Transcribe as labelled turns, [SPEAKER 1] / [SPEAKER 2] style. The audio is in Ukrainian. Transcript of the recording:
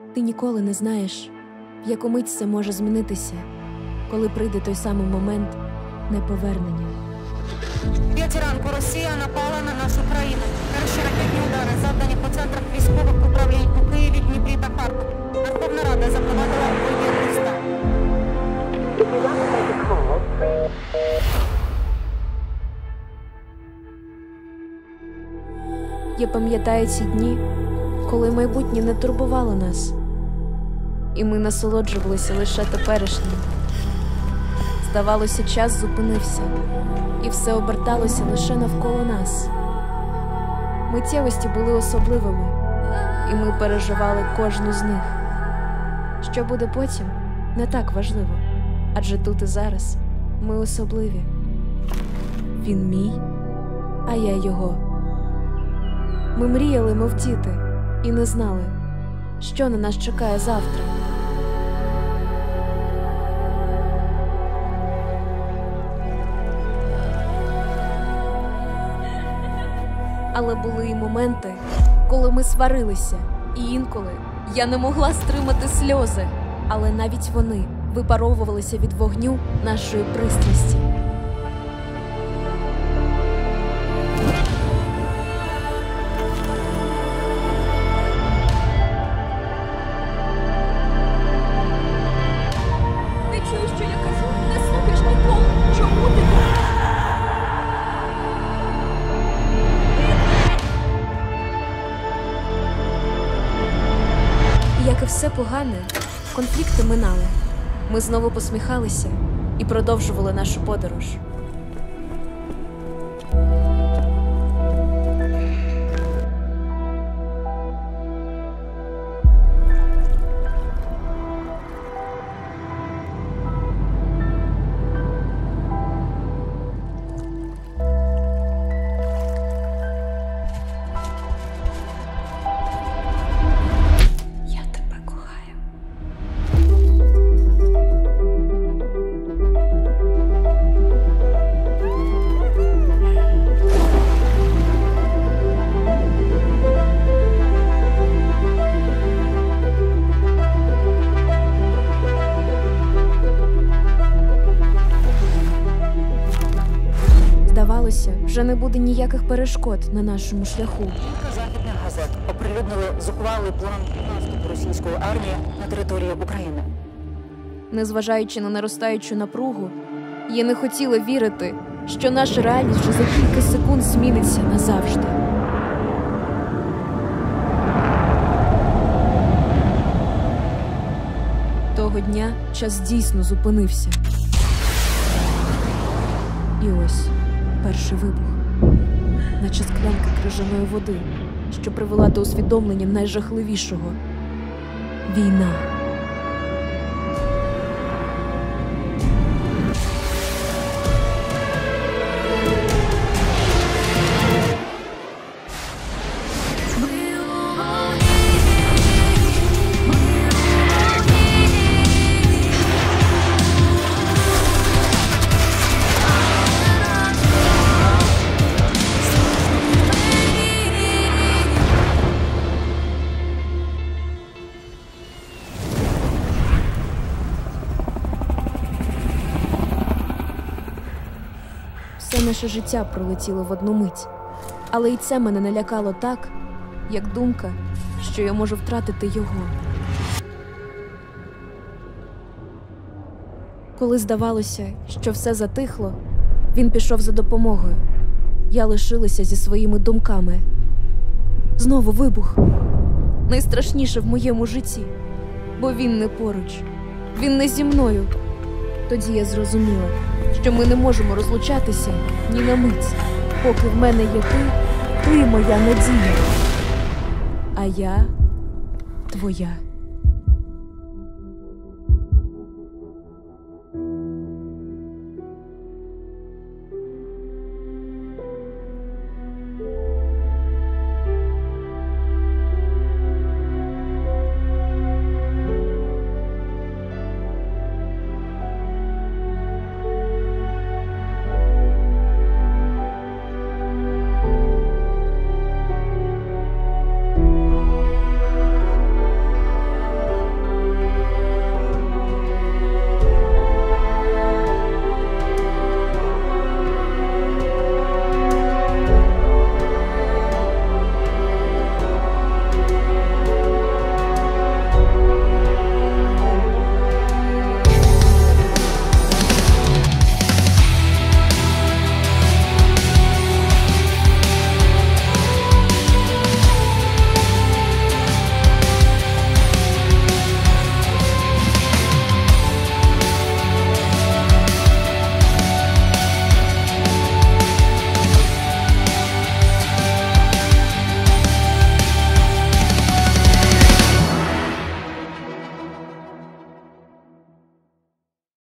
[SPEAKER 1] Ти ніколи не знаєш, в яку мить все може змінитися, коли прийде той самий момент неповернення.
[SPEAKER 2] 5 ранку Росія напала на нашу країну. Перші ракетні удари завдані по центрах військових управлінь у Києві, Дніпрі та Харкові. Верховна Рада запровадила воєнний стан.
[SPEAKER 1] Я пам'ятаю ці дні, коли майбутнє не турбувало нас, і ми насолоджувалися лише теперішнім. Здавалося, час зупинився, і все оберталося лише навколо нас. Миттєвості були особливими, і ми переживали кожну з них. Що буде потім, не так важливо, адже тут і зараз ми особливі. Він мій, а я його. Ми мріяли, мов діти, і не знали, що на нас чекає завтра. Але були і моменти, коли ми сварилися, і інколи я не могла стримати сльози, але навіть вони випаровувалися від вогню нашої пристрасті.
[SPEAKER 3] Ти чуєш, що я кажу? Не слухаєш ніколи. Чому ти так?
[SPEAKER 1] І як і все погане, конфлікти минали. Ми знову посміхалися і продовжували нашу подорож. Здавалося, вже не буде ніяких перешкод на нашому шляху.
[SPEAKER 2] Кілька західних газет оприлюднили зухвалий план наступу російської армії на території України.
[SPEAKER 1] Незважаючи на наростаючу напругу, я не хотіла вірити, що наша реальність вже за кілька секунд зміниться назавжди. Того дня час дійсно зупинився. І ось перший вибух, наче склянка крижаної води, що привела до усвідомлення найжахливішого – війна. Все наше життя пролетіло в одну мить. Але й це мене не лякало так, як думка, що я можу втратити його. Коли здавалося, що все затихло, він пішов за допомогою. Я лишилася зі своїми думками. Знову вибух. Найстрашніше в моєму житті. Бо він не поруч. Він не зі мною. Тоді я зрозуміла, що ми не можемо розлучатися ні на мить. Поки в мене є ти моя надія. А я твоя.